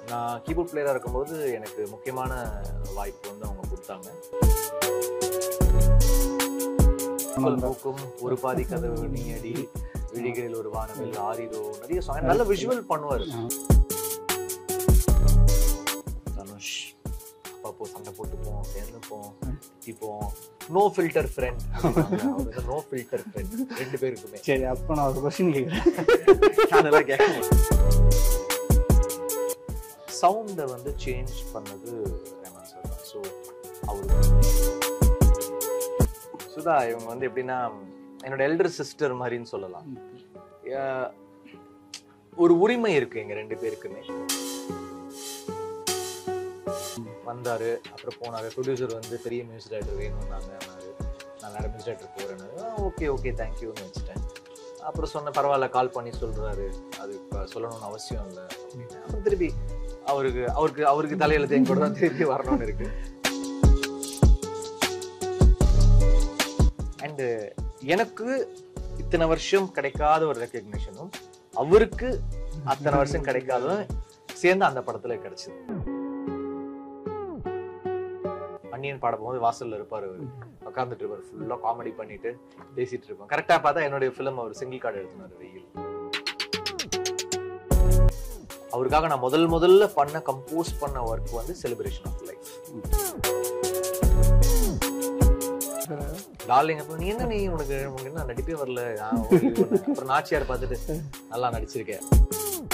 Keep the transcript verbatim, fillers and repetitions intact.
நான் கீபோர்ட் பிளேயரா இருக்கும்போது எனக்கு முக்கியமான வாய்ப்பு வந்து அவங்க கொடுத்தாங்க. பூக்கும் ஒரு பாதி கதவு நீ அடி, விழிகளில் ஒரு வானவில், ஆரிரோ, நிறைய சாங் நல்ல விஷுவல் பண்ணுவாரு. தனுஷ் அப்போ சண்டை போட்டுப்போம், சேர்ந்துப்போம், திட்டிப்போம். No filter friend, no filter friend ரெண்டு பேருக்குமே. சரி, அப்போ நான் ஒரு கொஸ்டின் கேட்குறேன். அதெல்லாம் கேட்க சவுண்டை வந்து சேஞ்ச் பண்ணது ரஹ்மான் சார் தான். ஸோ அவரு சுதா இவங்க வந்து எப்படின்னா என்னோட எல்டர் சிஸ்டர் மாதிரின்னு சொல்லலாம். ஒரு உரிமை இருக்கு எங்க ரெண்டு பேருக்குமே. வந்தாரு, அப்புறம் போனாரு. ப்ரொடியூசர் வந்து பெரிய மியூசிக் டைரக்டர் வேணும்னாங்க. நான் வேற மியூசிக் டைரக்டர் போறேன்னு ஓகே ஓகே தேங்க்யூன்னு வச்சுட்டேன். அப்புறம் சொன்ன பரவாயில்ல, கால் பண்ணி சொல்றாரு, அது இப்போ சொல்லணும்னு அவசியம் இல்லை அப்படின்னு. அப்புறம் திருப்பி அவருக்கு அவருக்கு அவருக்கு தலையில தேங்க கூட தான் திருப்பி வரணும்னு இருக்கு. அண்ட் எனக்கு இத்தனை வருஷம் கிடைக்காத ஒரு ரெக்கக்னிஷனும் அவருக்கு அத்தனை வருஷம் கிடைக்காததும் சேர்ந்து அந்த படத்துல கிடைச்சது. அண்ணியன் பாட போகும்போது வாசல்ல இருப்பாரு, உட்காந்துட்டு இருப்பாரு, ஃபுல்லா காமெடி பண்ணிட்டு பேசிட்டு இருப்போம். கரெக்டா பார்த்தா என்னுடைய ஃபிலிம் அவர் சிங்கிள் கார்டு எடுத்துனாரு வெயில். அவருக்காக நான் முதல் முதல்ல பண்ண கம்போஸ் பண்ண ஒர்க் வந்து செலிப்ரேஷன் ஆஃப் லைஃப். டார்லிங் அப்ப நீ என்ன நீ உனக்கு உனக்கு என்ன நடிப்பே வரல, அப்புறம் நாச்சியார் பார்த்துட்டு நல்லா நடிச்சிருக்கேன்.